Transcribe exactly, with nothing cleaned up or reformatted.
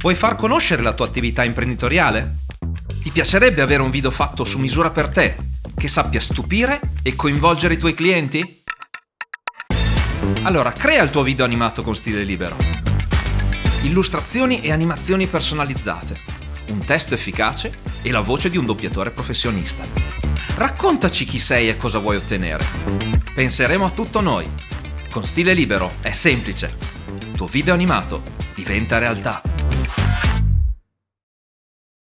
Vuoi far conoscere la tua attività imprenditoriale? Ti piacerebbe avere un video fatto su misura per te, che sappia stupire e coinvolgere i tuoi clienti? Allora, crea il tuo video animato con stile libero. Illustrazioni e animazioni personalizzate, un testo efficace e la voce di un doppiatore professionista. Raccontaci chi sei e cosa vuoi ottenere. Penseremo a tutto noi. Con stile libero è semplice. Il tuo video animato diventa realtà.